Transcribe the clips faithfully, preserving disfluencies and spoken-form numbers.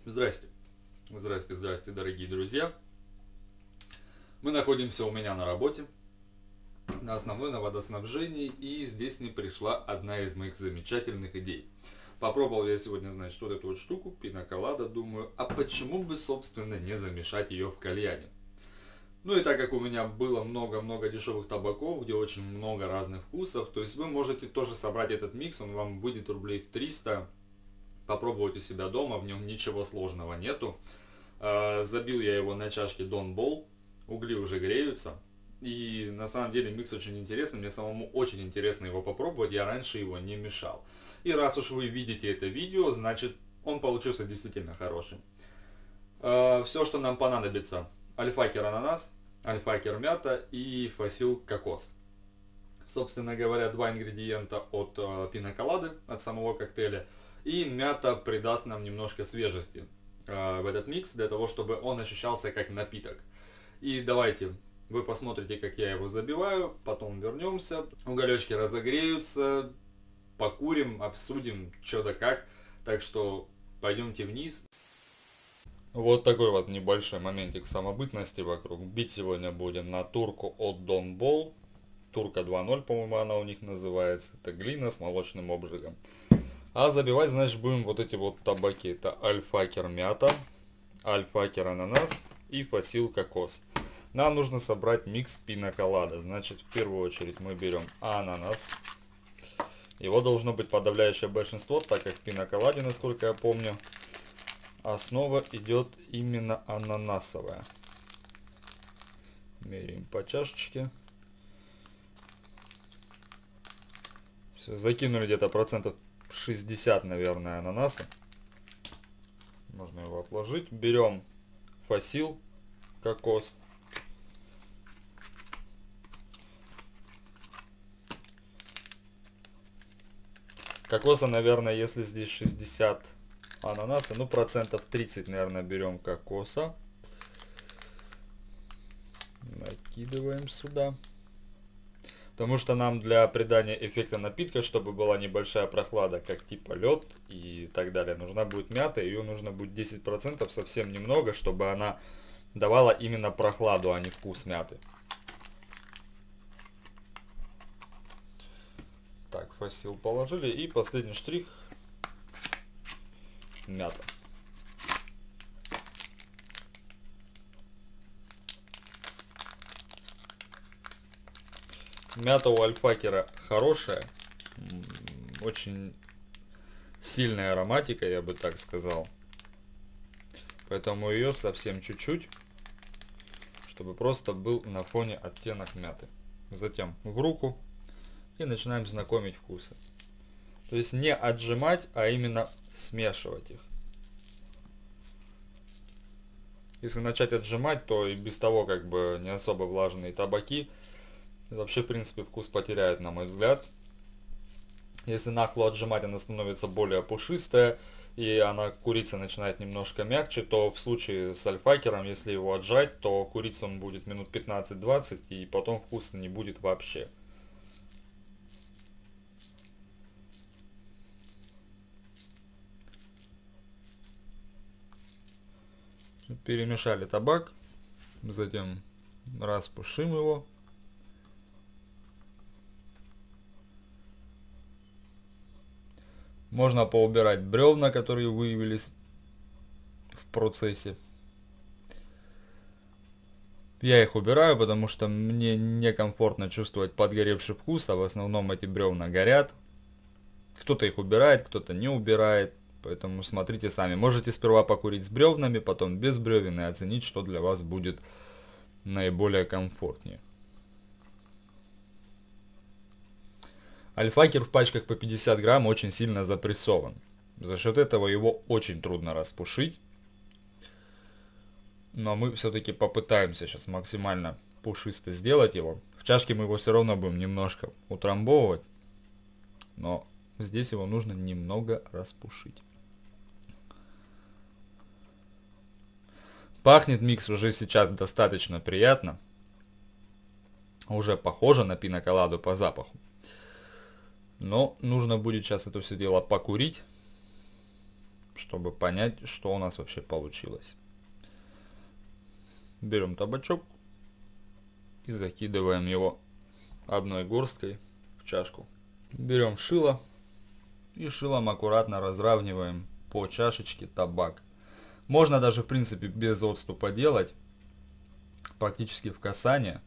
Здрасте. Здрасте, здрасте, дорогие друзья. Мы находимся у меня на работе, на основной, на водоснабжении, и здесь мне пришла одна из моих замечательных идей. Попробовал я сегодня, значит, вот эту вот штуку, пина-колада, думаю, а почему бы, собственно, не замешать ее в кальяне? Ну и так как у меня было много-много дешевых табаков, где очень много разных вкусов, то есть вы можете тоже собрать этот микс, он вам выйдет рублей в триста, попробовать у себя дома, в нем ничего сложного нету. Забил я его на чашке Don Bowl, угли уже греются, и на самом деле микс очень интересный, мне самому очень интересно его попробовать, я раньше его не мешал. И раз уж вы видите это видео, значит он получился действительно хорошим. Все, что нам понадобится: альфакер ананас, альфакер мята и фасил кокос. Собственно говоря, два ингредиента от пина-колады, от самого коктейля. И мята придаст нам немножко свежести в этот микс, для того, чтобы он ощущался как напиток. И давайте вы посмотрите, как я его забиваю, потом вернемся, уголечки разогреются, покурим, обсудим, что да как. Так что пойдемте вниз. Вот такой вот небольшой моментик самобытности вокруг. Бить сегодня будем на турку от Don Bowl. Турка два ноль, по-моему, она у них называется. Это глина с молочным обжигом. А забивать, значит, будем вот эти вот табаки. Это альфакер мята, альфакер ананас и фасил кокос. Нам нужно собрать микс пина-колада. Значит, в первую очередь мы берем ананас. Его должно быть подавляющее большинство, так как в пина-коладе, насколько я помню, основа идет именно ананасовая. Меряем по чашечке. Все, закинули где-то процентов шестьдесят, наверное, ананаса. Можно его отложить. Берем фасил кокос. Кокоса, наверное, если здесь шестьдесят ананаса, ну процентов тридцать, наверное, берем кокоса. Накидываем сюда. Потому что нам для придания эффекта напитка, чтобы была небольшая прохлада, как типа лед и так далее, нужна будет мята. Ее нужно будет десять процентов, совсем немного, чтобы она давала именно прохладу, а не вкус мяты. Так, фасил положили. И последний штрих. Мята. Мята у альфакера хорошая, очень сильная ароматика, я бы так сказал. Поэтому ее совсем чуть-чуть, чтобы просто был на фоне оттенок мяты. Затем в руку и начинаем знакомить вкусы. То есть не отжимать, а именно смешивать их. Если начать отжимать, то и без того как бы не особо влажные табаки вообще, в принципе, вкус потеряет, на мой взгляд. Если нахло отжимать, она становится более пушистая, и она, курица, начинает немножко мягче, то в случае с альфакером, если его отжать, то курица он будет минут пятнадцать-двадцать, и потом вкуса не будет вообще. Перемешали табак, затем распушим его. Можно поубирать бревна, которые выявились в процессе. Я их убираю, потому что мне некомфортно чувствовать подгоревший вкус, а в основном эти бревна горят. Кто-то их убирает, кто-то не убирает, поэтому смотрите сами. Можете сперва покурить с бревнами, потом без бревен и оценить, что для вас будет наиболее комфортнее. Альфакер в пачках по пятьдесят грамм очень сильно запрессован. За счет этого его очень трудно распушить. Но мы все-таки попытаемся сейчас максимально пушисто сделать его. В чашке мы его все равно будем немножко утрамбовывать. Но здесь его нужно немного распушить. Пахнет микс уже сейчас достаточно приятно. Уже похоже на пина-коладу по запаху. Но нужно будет сейчас это все дело покурить, чтобы понять, что у нас вообще получилось. Берем табачок и закидываем его одной горсткой в чашку. Берем шило и шилом аккуратно разравниваем по чашечке табак. Можно даже в принципе без отступа делать, практически в касание.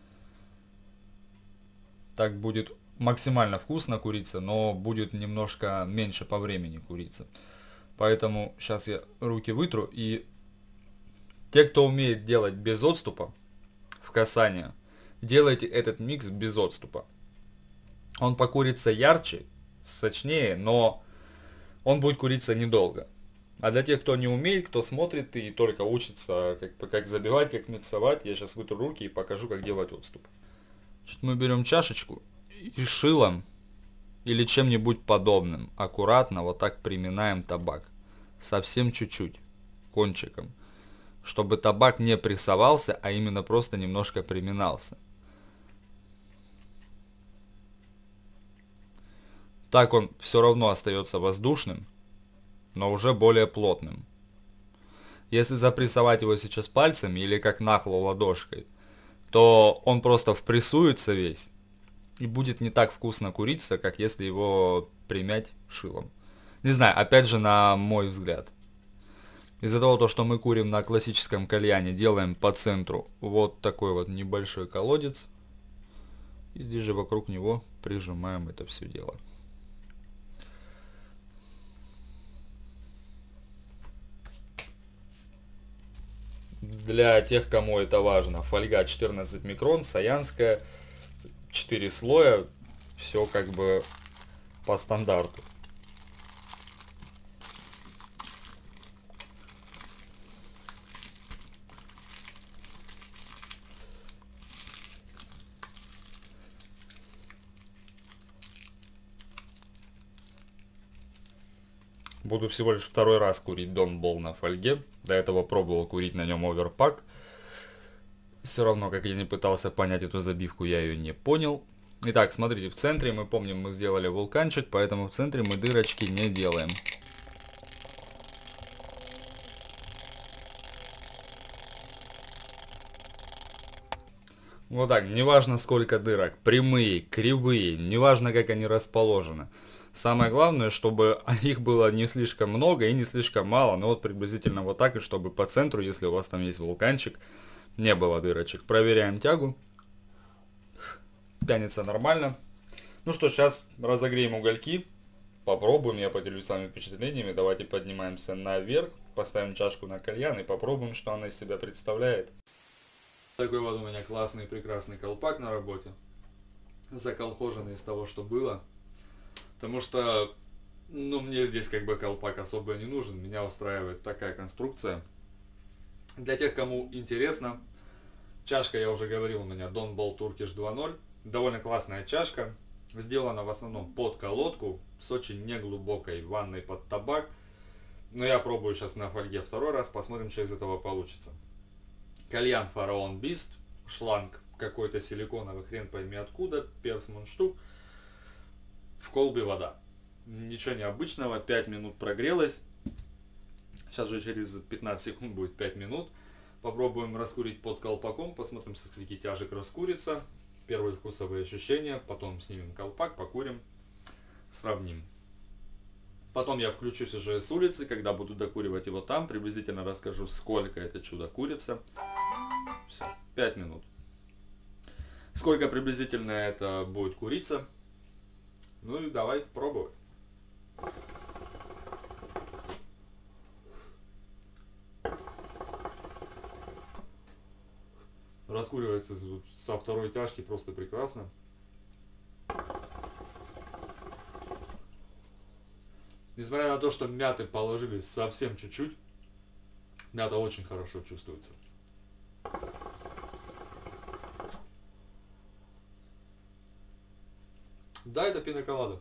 Так будет максимально вкусно курица, но будет немножко меньше по времени курица. Поэтому сейчас я руки вытру, и те, кто умеет делать без отступа, в касание, делайте этот микс без отступа. Он покурится ярче, сочнее, но он будет куриться недолго. А для тех, кто не умеет, кто смотрит и только учится, как, как забивать, как миксовать, я сейчас вытру руки и покажу, как делать отступ. Значит, мы берем чашечку и шилом или чем-нибудь подобным аккуратно вот так приминаем табак. Совсем чуть-чуть, кончиком. Чтобы табак не прессовался, а именно просто немножко приминался. Так он все равно остается воздушным, но уже более плотным. Если запрессовать его сейчас пальцами или как нахло ладошкой, то он просто впрессуется весь и будет не так вкусно куриться, как если его примять шилом. Не знаю, опять же, на мой взгляд. Из-за того, что мы курим на классическом кальяне, делаем по центру вот такой вот небольшой колодец. И здесь же вокруг него прижимаем это все дело. Для тех, кому это важно, фольга четырнадцать микрон, саянская, четыре слоя, все как бы по стандарту. Буду всего лишь второй раз курить Don Ball на фольге. До этого пробовал курить на нем Overpack. Все равно, как я не пытался понять эту забивку, я ее не понял. Итак, смотрите, в центре мы помним, мы сделали вулканчик, поэтому в центре мы дырочки не делаем. Вот так, неважно сколько дырок, прямые, кривые, неважно как они расположены. Самое главное, чтобы их было не слишком много и не слишком мало, но вот приблизительно вот так, и чтобы по центру, если у вас там есть вулканчик, не было дырочек. Проверяем тягу. Тянется нормально. Ну что, сейчас разогреем угольки, попробуем, я поделюсь с вами впечатлениями. Давайте поднимаемся наверх, поставим чашку на кальян и попробуем, что она из себя представляет. Такой вот у меня классный прекрасный колпак на работе, заколхоженный из того, что было. Потому что, ну, мне здесь как бы колпак особо не нужен, меня устраивает такая конструкция. Для тех, кому интересно, чашка, я уже говорил, у меня Don Ball Turkish два ноль. Довольно классная чашка, сделана в основном под колодку, с очень неглубокой ванной под табак. Но я пробую сейчас на фольге второй раз, посмотрим, что из этого получится. Кальян Фараон Бист, шланг какой-то силиконовый, хрен пойми откуда, перс мундштук. В колбе вода. Ничего необычного, пять минут прогрелась. Сейчас же через пятнадцать секунд будет пять минут. Попробуем раскурить под колпаком, посмотрим, со скольки тяжек раскурится. Первые вкусовые ощущения, потом снимем колпак, покурим, сравним. Потом я включусь уже с улицы, когда буду докуривать его там, приблизительно расскажу, сколько это чудо курится. Все, пять минут. Сколько приблизительно это будет куриться? Ну и давай пробовать. Раскуривается со второй тяжки просто прекрасно. Несмотря на то, что мяты положили совсем чуть-чуть, мята очень хорошо чувствуется. Да, это пина-колада.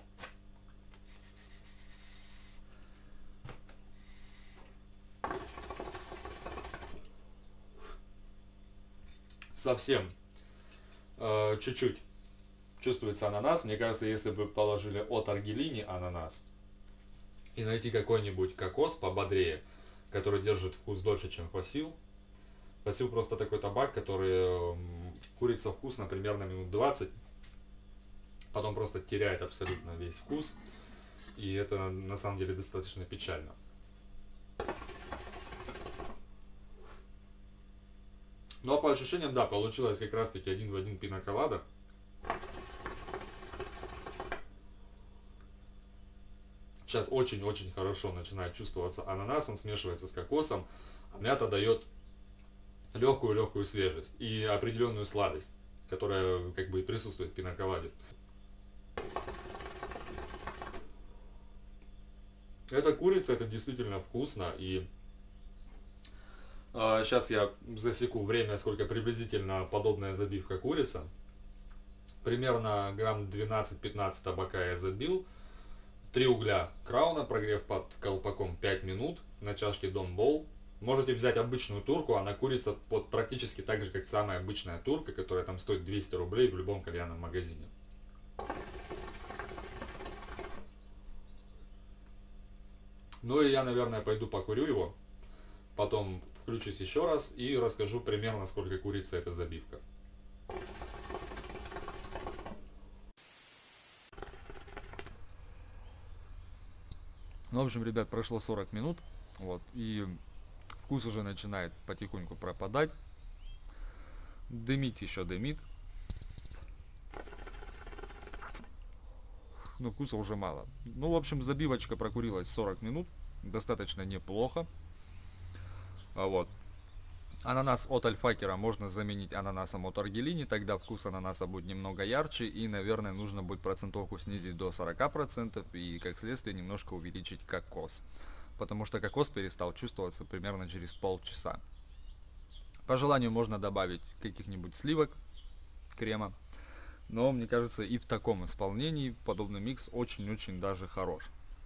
Совсем э, чуть-чуть чувствуется ананас. Мне кажется, если бы положили от Аргелини ананас и найти какой-нибудь кокос пободрее, который держит вкус дольше, чем фасил. Фасил просто такой табак, который курится вкусно примерно минут двадцать, потом просто теряет абсолютно весь вкус, и это на самом деле достаточно печально. Ну а по ощущениям, да, получилось как раз таки один в один пина-колада. Сейчас очень-очень хорошо начинает чувствоваться ананас, он смешивается с кокосом, а мята дает легкую-легкую свежесть и определенную сладость, которая как бы и присутствует в пина-коладе. Эта курица, это действительно вкусно, и э, сейчас я засеку время, сколько приблизительно подобная забивка курица. Примерно грамм двенадцать-пятнадцать табака я забил. Три угля крауна, прогрев под колпаком пять минут на чашке Don Bowl. Можете взять обычную турку, она курица под практически так же, как самая обычная турка, которая там стоит двести рублей в любом кальянном магазине. Ну и я, наверное, пойду покурю его, потом включусь еще раз и расскажу примерно, сколько курицы эта забивка. Ну, в общем, ребят, прошло сорок минут, вот, и вкус уже начинает потихоньку пропадать. Дымить еще дымит. Но вкуса уже мало. Ну, в общем, забивочка прокурилась сорок минут. Достаточно неплохо. А вот. Ананас от Альфакера можно заменить ананасом от Аргелини. Тогда вкус ананаса будет немного ярче. И, наверное, нужно будет процентовку снизить до сорока процентов. И, как следствие, немножко увеличить кокос. Потому что кокос перестал чувствоваться примерно через полчаса. По желанию можно добавить каких-нибудь сливок, крема. Но, мне кажется, и в таком исполнении подобный микс очень-очень даже хорош.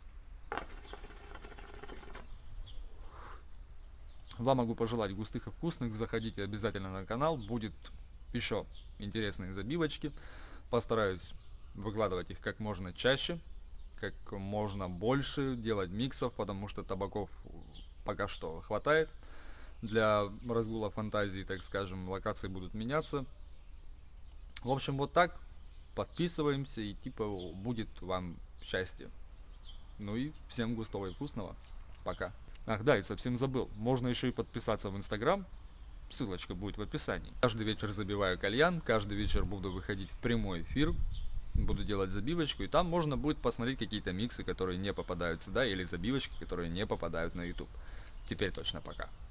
Вам могу пожелать густых и вкусных. Заходите обязательно на канал. Будет еще интересные забивочки. Постараюсь выкладывать их как можно чаще, как можно больше, делать миксов, потому что табаков пока что хватает. Для разгула фантазии, так скажем, локации будут меняться. В общем, вот так. Подписываемся, и типа будет вам счастье. Ну и всем густого и вкусного. Пока. Ах да, и совсем забыл. Можно еще и подписаться в Инстаграм. Ссылочка будет в описании. Каждый вечер забиваю кальян. Каждый вечер буду выходить в прямой эфир. Буду делать забивочку. И там можно будет посмотреть какие-то миксы, которые не попадают сюда. Или забивочки, которые не попадают на YouTube. Теперь точно пока.